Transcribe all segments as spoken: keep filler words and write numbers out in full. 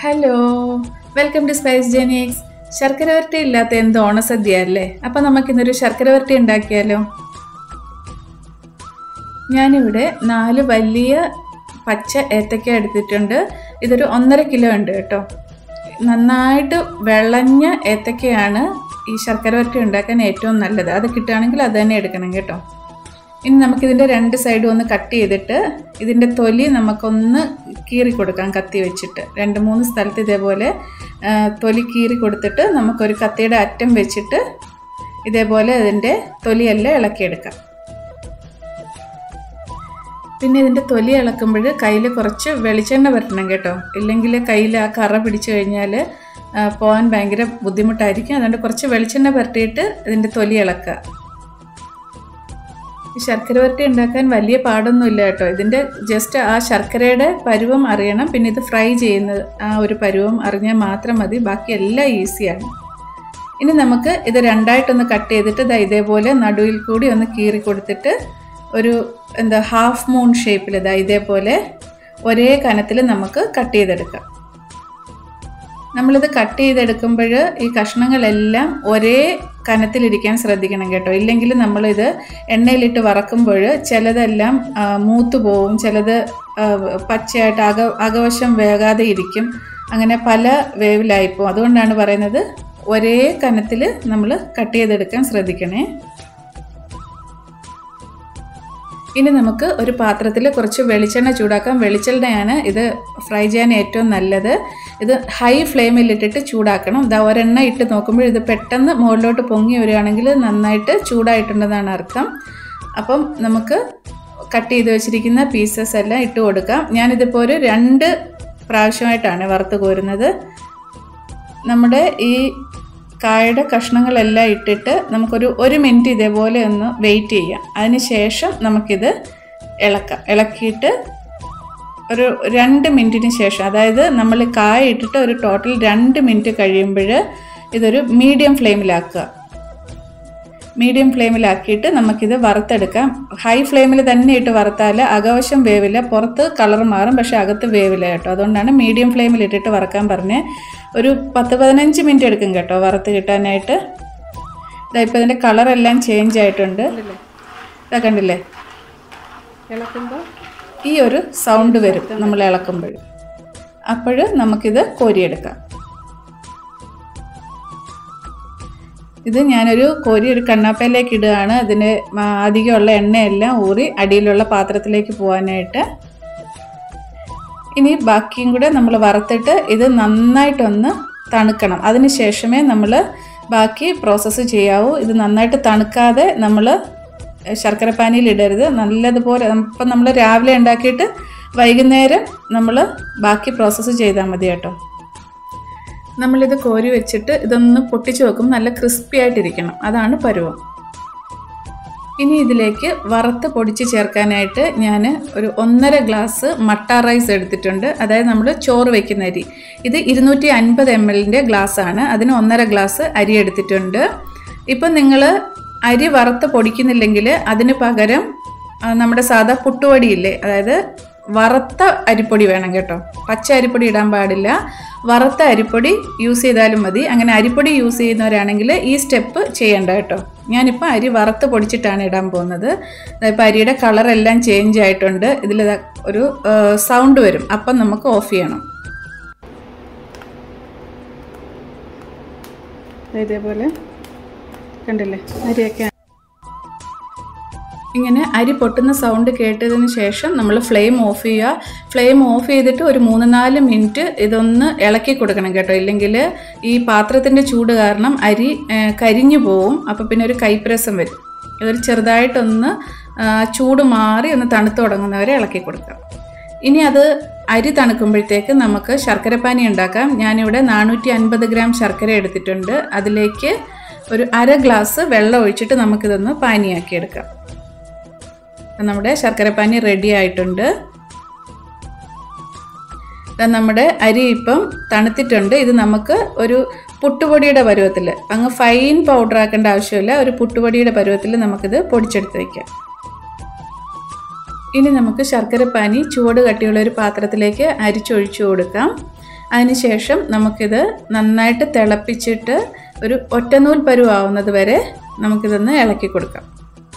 Hello, welcome to Spicegenics. Sharkara Varatti illatha endu Onam Sadya alle. Appo namakku innoru Sharkara Varatti undakiyalo. Njan ivide നാല് വലിയ പച്ച ഏത്തക്ക എടുത്തിട്ടുണ്ട്. ഇതൊരു ഒന്നര കിലോ ഉണ്ട് കേട്ടോ. നന്നായിട്ട് വെള്ളഞ്ഞ ഏത്തക്കയാണ് ഈ ശർക്കര വരട്ടി ഉണ്ടാക്കാൻ ഏറ്റവും നല്ലത്. അത് കിട്ടുകയാണെങ്കിൽ അത് തന്നെ എടുക്കണം കേട്ടോ. ഇനി നമുക്ക് ഇതിന്റെ രണ്ട് സൈഡും ഒന്ന് കട്ട് ചെയ്തിട്ട് ഇതിന്റെ തൊലി നമുക്കൊന്ന് കീറി കൊടുക്കാം കത്തി വെച്ചിട്ട്. രണ്ട് മൂന്ന് സ്ഥലത്ത് ഇതേപോലെ തൊലി കീറി കൊടുത്തിട്ട് നമുക്കൊരു കത്തിയുടെ അറ്റം വെച്ചിട്ട് ഇതേപോലെ ഇതിന്റെ തൊലിയെല്ലാം ഇളക്കിയെടുക്കാം. പിന്നെ ഇതിന്റെ തൊലി ഇളക്കുമ്പോൾ കയ്യിൽ കുറച്ച് വെളിച്ചെണ്ണ പറ്റണം കേട്ടോ. ഇല്ലെങ്കിൽ കയ്യിൽ ആ കറ പിടിച്ചു കഴിഞ്ഞാൽ പോകാൻ ഭയങ്കര ബുദ്ധിമുട്ടായിരിക്കും. അതുകൊണ്ട് കുറച്ച് വെളിച്ചെണ്ണ പരട്ടിയിട്ട് ഇതിന്റെ തൊലി ഇളക്കുക. ഈ ശർക്കര വരട്ടി ഉണ്ടാക്കാൻ വലിയ പാടൊന്നുമില്ല കേട്ടോ. ഇതിൻ്റെ ജസ്റ്റ് ആ ശർക്കരയുടെ പരുവം അറിയണം. പിന്നെ ഇത് ഫ്രൈ ചെയ്യുന്നത് ആ ഒരു പരുവം അറിഞ്ഞാൽ മാത്രം മതി. ബാക്കി എല്ലാം ഈസിയാണ്. ഇനി നമുക്ക് ഇത് രണ്ടായിട്ടൊന്ന് കട്ട് ചെയ്തിട്ട് ഇതാ ഇതേപോലെ നടുവിൽ കൂടി ഒന്ന് കീറി കൊടുത്തിട്ട് ഒരു എന്താ ഹാഫ് മൂൺ ഷേപ്പിൽ ഇതാ ഇതേപോലെ ഒരേ കനത്തിൽ നമുക്ക് കട്ട് ചെയ്തെടുക്കാം. നമ്മളിത് കട്ട് ചെയ്തെടുക്കുമ്പോൾ ഈ കഷ്ണങ്ങളെല്ലാം ഒരേ കനത്തിലിരിക്കാൻ ശ്രദ്ധിക്കണം കേട്ടോ. ഇല്ലെങ്കിൽ നമ്മളിത് എണ്ണയിലിട്ട് വറക്കുമ്പോൾ ചിലതെല്ലാം മൂത്ത് പോവും, ചിലത് പച്ചയായിട്ട് അക അകവശം വേകാതെ ഇരിക്കും. അങ്ങനെ പല വേവിലായിപ്പോവും. അതുകൊണ്ടാണ് പറയുന്നത് ഒരേ കനത്തിൽ നമ്മൾ കട്ട് ചെയ്തെടുക്കാൻ ശ്രദ്ധിക്കണേ. ഇനി നമുക്ക് ഒരു പാത്രത്തിൽ കുറച്ച് വെളിച്ചെണ്ണ ചൂടാക്കാം. വെളിച്ചെണ്ണയാണ് ഇത് ഫ്രൈ ചെയ്യാൻ ഏറ്റവും നല്ലത്. ഇത് ഹൈ ഫ്ലെയിമിലിട്ടിട്ട് ചൂടാക്കണം. ഇതാ ഒരെണ്ണ ഇട്ട് നോക്കുമ്പോൾ ഇത് പെട്ടെന്ന് മുകളിലോട്ട് പൊങ്ങി വരികയാണെങ്കിൽ നന്നായിട്ട് ചൂടായിട്ടുണ്ടെന്നാണ് അർത്ഥം. അപ്പം നമുക്ക് കട്ട് ചെയ്ത് വെച്ചിരിക്കുന്ന പീസസ് എല്ലാം ഇട്ട് കൊടുക്കാം. ഞാനിതിപ്പോൾ ഒരു രണ്ട് പ്രാവശ്യമായിട്ടാണ് വറുത്ത് കോരുന്നത്. നമ്മുടെ ഈ കായയുടെ കഷ്ണങ്ങളെല്ലാം ഇട്ടിട്ട് നമുക്കൊരു ഒരു മിനിറ്റ് ഇതേപോലെ ഒന്ന് വെയിറ്റ് ചെയ്യാം. അതിന് ശേഷം നമുക്കിത് ഇളക്കാം. ഇളക്കിയിട്ട് ഒരു രണ്ട് മിനിറ്റിന് ശേഷം, അതായത് നമ്മൾ കായ ഇട്ടിട്ട് ഒരു ടോട്ടൽ രണ്ട് മിനിറ്റ് കഴിയുമ്പോൾ ഇതൊരു മീഡിയം ഫ്ലെയിമിലാക്കുക. മീഡിയം ഫ്ലെയിമിലാക്കിയിട്ട് നമുക്കിത് വറുത്തെടുക്കാം. ഹൈ ഫ്ലെയിമിൽ തന്നെ ഇട്ട് വറുത്താൽ അകവശം വേവില്ല, പുറത്ത് കളർ മാറും, പക്ഷേ അകത്ത് വേവില്ല കേട്ടോ. അതുകൊണ്ടാണ് മീഡിയം ഫ്ലെയിമിൽ ഇട്ടിട്ട് വറക്കാൻ പറഞ്ഞത്. ഒരു പത്ത് പതിനഞ്ച് മിനിറ്റ് എടുക്കും കേട്ടോ വറുത്ത് കിട്ടാനായിട്ട്. ഇതായിപ്പോൾ ഇതിൻ്റെ കളറെല്ലാം ചേഞ്ച് ആയിട്ടുണ്ട്. ഇതാ കണ്ടില്ലേ, ഇളക്കുമ്പോൾ ഈ ഒരു സൗണ്ട് വരും നമ്മൾ ഇളക്കുമ്പോൾ. അപ്പോൾ നമുക്കിത് കോരിയെടുക്കാം. ഇത് ഞാനൊരു കോരി ഒരു കണ്ണാപ്പയിലേക്ക് ഇടുകയാണ്. ഇതിന് അധികമുള്ള എണ്ണയെല്ലാം ഊറി അടിയിലുള്ള പാത്രത്തിലേക്ക് പോകാനായിട്ട്. ഇനി ബാക്കിയും കൂടെ നമ്മൾ വറുത്തിട്ട് ഇത് നന്നായിട്ടൊന്ന് തണുക്കണം. അതിന് ശേഷമേ നമ്മൾ ബാക്കി പ്രോസസ്സ് ചെയ്യാവൂ. ഇത് നന്നായിട്ട് തണുക്കാതെ നമ്മൾ ശർക്കരപ്പാനിയിൽ ഇടരുത്. നല്ലതുപോലെ ഇപ്പം നമ്മൾ രാവിലെ ഉണ്ടാക്കിയിട്ട് വൈകുന്നേരം നമ്മൾ ബാക്കി പ്രോസസ്സ് ചെയ്താൽ മതി കേട്ടോ. നമ്മളിത് കോരി വെച്ചിട്ട് ഇതൊന്ന് പൊട്ടിച്ച് വെക്കും. നല്ല ക്രിസ്പി ആയിട്ടിരിക്കണം, അതാണ് പരുവം. ഇനി ഇതിലേക്ക് വറുത്ത് പൊടിച്ച് ചേർക്കാനായിട്ട് ഞാൻ ഒരു ഒന്നര ഗ്ലാസ് മട്ട റൈസ് എടുത്തിട്ടുണ്ട്. അതായത് നമ്മൾ ചോറ് വയ്ക്കുന്ന അരി. ഇത് ഇരുന്നൂറ്റി അൻപത് എം എല്ലിൻ്റെ ഗ്ലാസ്സാണ്. അതിന് ഒന്നര ഗ്ലാസ് അരി എടുത്തിട്ടുണ്ട്. ഇപ്പം നിങ്ങൾ അരി വറുത്ത് പൊടിക്കുന്നില്ലെങ്കിൽ അതിന് പകരം നമ്മുടെ സാധാ പുട്ടുപൊടിയില്ലേ, അതായത് വറുത്ത അരിപ്പൊടി വേണം കേട്ടോ. പച്ച അരിപ്പൊടി ഇടാൻ പാടില്ല. വറുത്ത അരിപ്പൊടി യൂസ് ചെയ്താലും മതി. അങ്ങനെ അരിപ്പൊടി യൂസ് ചെയ്യുന്നവരാണെങ്കിൽ ഈ സ്റ്റെപ്പ് ചെയ്യേണ്ട കേട്ടോ. ഞാനിപ്പോൾ അരി വറുത്ത് പൊടിച്ചിട്ടാണ് ഇടാൻ പോകുന്നത്. ഇപ്പോൾ അരിയുടെ കളറെല്ലാം ചേഞ്ച് ആയിട്ടുണ്ട്. ഇതിൽ ഒരു സൗണ്ട് വരും, അപ്പം നമുക്ക് ഓഫ് ചെയ്യണം. ഇതേപോലെ കണ്ടില്ലേ, അരിയൊക്കെ ഇങ്ങനെ അരി പൊട്ടുന്ന സൗണ്ട് കേട്ടതിന് ശേഷം നമ്മൾ ഫ്ലെയിം ഓഫ് ചെയ്യുക. ഫ്ലെയിം ഓഫ് ചെയ്തിട്ട് ഒരു മൂന്ന് നാല് മിനിറ്റ് ഇതൊന്ന് ഇളക്കി കൊടുക്കണം കേട്ടോ. ഇല്ലെങ്കിൽ ഈ പാത്രത്തിൻ്റെ ചൂട് കാരണം അരി കരിഞ്ഞു പോവും. അപ്പോൾ പിന്നെ ഒരു കൈപ്രസം വരും. ഇതൊരു ചെറുതായിട്ടൊന്ന് ചൂട് മാറി ഒന്ന് തണുത്ത് തുടങ്ങുന്നവരെ ഇളക്കി കൊടുക്കാം. ഇനി അത് അരി തണുക്കുമ്പോഴത്തേക്ക് നമുക്ക് ശർക്കരപ്പാനി ഉണ്ടാക്കാം. ഞാനിവിടെ നാനൂറ്റി അൻപത് ഗ്രാം ശർക്കര എടുത്തിട്ടുണ്ട്. അതിലേക്ക് ഒരു അര ഗ്ലാസ് വെള്ളം ഒഴിച്ചിട്ട് നമുക്കിതൊന്ന് പാനിയാക്കിയെടുക്കാം. നമ്മുടെ ശർക്കരപ്പാനി റെഡി ആയിട്ടുണ്ട്. നമ്മുടെ അരി ഇപ്പം തണുത്തിട്ടുണ്ട്. ഇത് നമുക്ക് ഒരു പുട്ടുപൊടിയുടെ പരുവത്തിൽ, അങ്ങ് ഫൈൻ പൗഡർ ആക്കേണ്ട ആവശ്യമില്ല, ഒരു പുട്ടുപൊടിയുടെ പരുവത്തിൽ നമുക്കിത് പൊടിച്ചെടുത്ത് വയ്ക്കാം. ഇനി നമുക്ക് ശർക്കരപ്പാനി ചുവട് കട്ടിയുള്ള ഒരു പാത്രത്തിലേക്ക് അരിച്ചൊഴിച്ചു കൊടുക്കാം. അതിനുശേഷം നമുക്കിത് നന്നായിട്ട് തിളപ്പിച്ചിട്ട് ഒരു ഒറ്റനൂൽ പരുവാവുന്നത് വരെ നമുക്കിതൊന്ന് ഇളക്കി കൊടുക്കാം.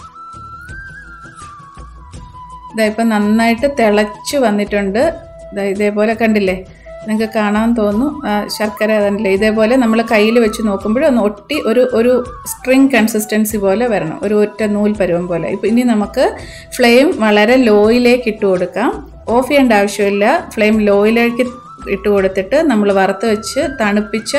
ഇതായിപ്പോൾ നന്നായിട്ട് തിളച്ച് വന്നിട്ടുണ്ട്. ഇതാ ഇതേപോലെ കണ്ടില്ലേ, നിങ്ങൾക്ക് കാണാൻ തോന്നും ശർക്കര കണ്ടില്ലേ. ഇതേപോലെ നമ്മൾ കയ്യിൽ വെച്ച് നോക്കുമ്പോൾ ഒന്ന് ഒട്ടി ഒരു ഒരു സ്ട്രിങ് കൺസിസ്റ്റൻസി പോലെ വരണം, ഒരു ഒറ്റ നൂൽ പരുവം പോലെ. ഇപ്പോൾ ഇനി നമുക്ക് ഫ്ലെയിം വളരെ ലോയിലേക്ക് ഇട്ട് കൊടുക്കാം. ഓഫ് ചെയ്യേണ്ട ആവശ്യമില്ല. ഫ്ലെയിം ലോയിലേക്ക് ഇട്ട് കൊടുത്തിട്ട് നമ്മൾ വറുത്ത് വെച്ച് തണുപ്പിച്ച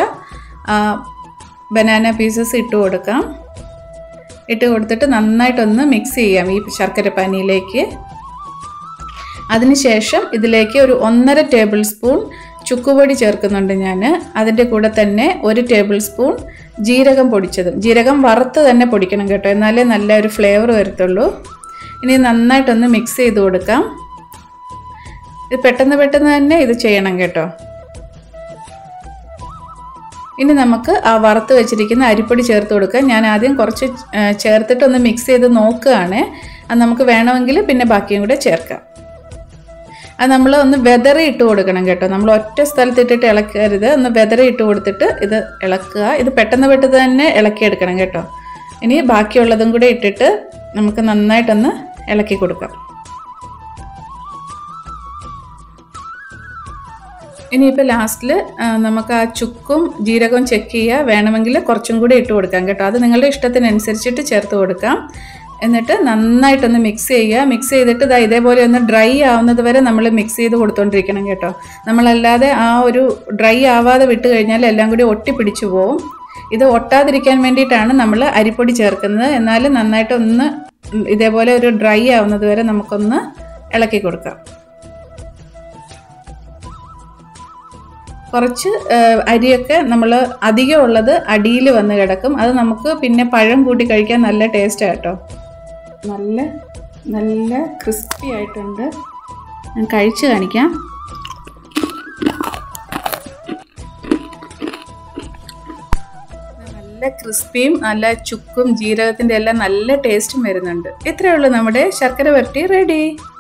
ബനാന പീസസ് ഇട്ട് കൊടുക്കാം. ഇട്ട് കൊടുത്തിട്ട് നന്നായിട്ടൊന്ന് മിക്സ് ചെയ്യാം ഈ ശർക്കര പാനിയിലേക്ക്. അതിനുശേഷം ഇതിലേക്ക് ഒരു ഒന്നര ടേബിൾ സ്പൂൺ ചുക്കുപൊടി ചേർക്കുന്നുണ്ട് ഞാൻ. അതിൻ്റെ കൂടെ തന്നെ ഒരു ടേബിൾ സ്പൂൺ ജീരകം പൊടിച്ചതും. ജീരകം വറുത്ത് തന്നെ പൊടിക്കണം കേട്ടോ, എന്നാലേ നല്ല ഒരു ഫ്ലേവർ വരത്തുള്ളൂ. ഇനി നന്നായിട്ടൊന്ന് മിക്സ് ചെയ്ത് കൊടുക്കാം. ഇത് പെട്ടെന്ന് പെട്ടെന്ന് തന്നെ ഇത് ചെയ്യണം കേട്ടോ. ഇനി നമുക്ക് ആ വറുത്ത് വെച്ചിരിക്കുന്ന അരിപ്പൊടി ചേർത്ത് കൊടുക്കാം. ഞാൻ ആദ്യം കുറച്ച് ചേർത്തിട്ടൊന്ന് മിക്സ് ചെയ്ത് നോക്കുകയാണ്. അത് നമുക്ക് വേണമെങ്കിൽ പിന്നെ ബാക്കിയും കൂടെ ചേർക്കാം. അത് നമ്മൾ ഒന്ന് വെതറി ഇട്ട് കൊടുക്കണം കേട്ടോ. നമ്മൾ ഒറ്റ സ്ഥലത്തിട്ടിട്ട് ഇളക്കരുത്, ഒന്ന് വെതറി ഇട്ട് കൊടുത്തിട്ട് ഇത് ഇളക്കുക. ഇത് പെട്ടെന്ന് പെട്ടെന്ന് തന്നെ ഇളക്കിയെടുക്കണം കേട്ടോ. ഇനി ബാക്കിയുള്ളതും കൂടെ ഇട്ടിട്ട് നമുക്ക് നന്നായിട്ടൊന്ന് ഇളക്കി കൊടുക്കാം. ഇനിയിപ്പോൾ ലാസ്റ്റിൽ നമുക്ക് ആ ചുക്കും ജീരകവും ചെക്ക് ചെയ്യുക. വേണമെങ്കിൽ കുറച്ചും കൂടി ഇട്ട് കൊടുക്കാം കേട്ടോ. അത് നിങ്ങളുടെ ഇഷ്ടത്തിനനുസരിച്ചിട്ട് ചേർത്ത് കൊടുക്കാം. എന്നിട്ട് നന്നായിട്ടൊന്ന് മിക്സ് ചെയ്യുക. മിക്സ് ചെയ്തിട്ട് ഇതാ ഇതേപോലെ ഒന്ന് ഡ്രൈ ആവുന്നത് വരെ നമ്മൾ മിക്സ് ചെയ്ത് കൊടുത്തുകൊണ്ടിരിക്കണം കേട്ടോ. നമ്മളല്ലാതെ ആ ഒരു ഡ്രൈ ആവാതെ വിട്ട് കഴിഞ്ഞാൽ എല്ലാം കൂടി ഒട്ടിപ്പിടിച്ചു പോവും. ഇത് ഒട്ടാതിരിക്കാൻ വേണ്ടിയിട്ടാണ് നമ്മൾ അരിപ്പൊടി ചേർക്കുന്നത്. എന്നാലും നന്നായിട്ടൊന്ന് ഇതേപോലെ ഒരു ഡ്രൈ ആവുന്നത് വരെ നമുക്കൊന്ന് ഇളക്കി കൊടുക്കാം. കുറച്ച് അരിയൊക്കെ നമ്മൾ അധികം ഉള്ളത് അടിയിൽ വന്ന് കിടക്കും. അത് നമുക്ക് പിന്നെ പഴം കൂട്ടി കഴിക്കാൻ നല്ല ടേസ്റ്റാണ് കേട്ടോ. നല്ല നല്ല ക്രിസ്പി ആയിട്ടുണ്ട്. ഞാൻ കഴിച്ച് കാണിക്കാം. നല്ല ക്രിസ്പിയും നല്ല ചുക്കും ജീരകത്തിൻ്റെ എല്ലാം നല്ല ടേസ്റ്റും വരുന്നുണ്ട്. ഇത്രയേ ഉള്ളൂ, നമ്മുടെ ശർക്കര വരട്ടി റെഡി.